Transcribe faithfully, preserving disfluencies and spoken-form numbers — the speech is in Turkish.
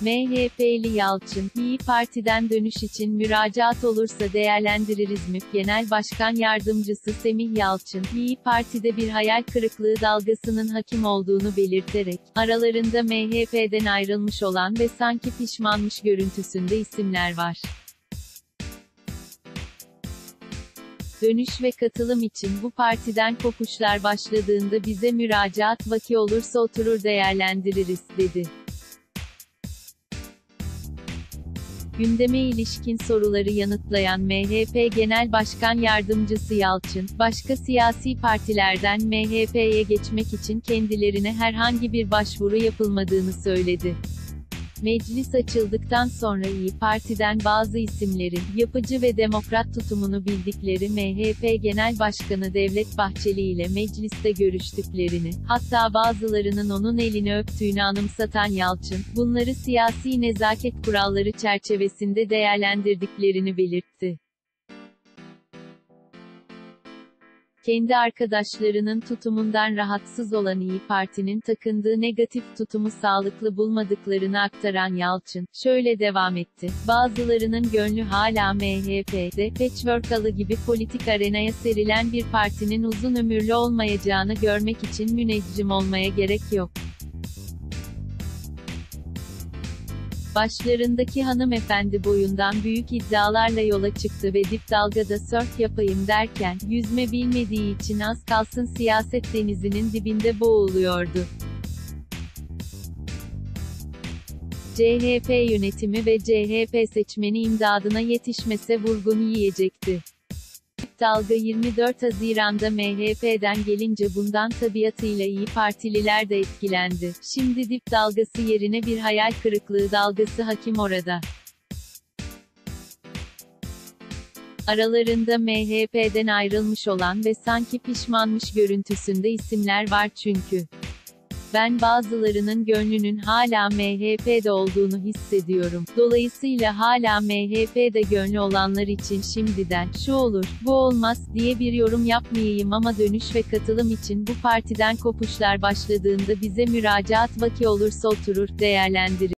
M H P'li Yalçın, İYİ Parti'den dönüş için müracaat olursa değerlendiririz. M H P Genel Başkan Yardımcısı Semih Yalçın, İYİ Parti'de bir hayal kırıklığı dalgasının hakim olduğunu belirterek, aralarında M H P'den ayrılmış olan ve sanki pişmanmış görüntüsünde isimler var. Dönüş ve katılım için bu partiden kopuşlar başladığında bize müracaat vaki olursa oturur değerlendiririz, dedi. Gündeme ilişkin soruları yanıtlayan M H P Genel Başkan Yardımcısı Yalçın, başka siyasi partilerden M H P'ye geçmek için kendilerine herhangi bir başvuru yapılmadığını söyledi. Meclis açıldıktan sonra İYİ Parti'den bazı isimlerin, yapıcı ve demokrat tutumunu bildikleri M H P Genel Başkanı Devlet Bahçeli ile mecliste görüştüklerini, hatta bazılarının onun elini öptüğünü anımsatan Yalçın, bunları siyasi nezaket kuralları çerçevesinde değerlendirdiklerini belirtti. Kendi arkadaşlarının tutumundan rahatsız olan İYİ Parti'nin takındığı negatif tutumu sağlıklı bulmadıklarını aktaran Yalçın, şöyle devam etti: bazılarının gönlü hala M H P'de, patchwork halı gibi politik arenaya serilen bir partinin uzun ömürlü olmayacağını görmek için müneccim olmaya gerek yok. Başlarındaki hanımefendi boyundan büyük iddialarla yola çıktı ve dip dalgada sörf yapayım derken, yüzme bilmediği için az kalsın siyaset denizinin dibinde boğuluyordu. C H P yönetimi ve C H P seçmeni imdadına yetişmese vurgun yiyecekti. Dip dalga yirmi dört Haziran'da M H P'den gelince bundan tabiatıyla İYİ Partililer de etkilendi. Şimdi dip dalgası yerine bir hayal kırıklığı dalgası hakim orada. Aralarında M H P'den ayrılmış olan ve sanki pişmanmış görüntüsünde isimler var çünkü. Ben bazılarının gönlünün hala M H P'de olduğunu hissediyorum. Dolayısıyla hala M H P'de gönlü olanlar için şimdiden, şu olur, bu olmaz, diye bir yorum yapmayayım ama dönüş ve katılım için bu partiden kopuşlar başladığında bize müracaat vaki olursa oturur, değerlendiririz.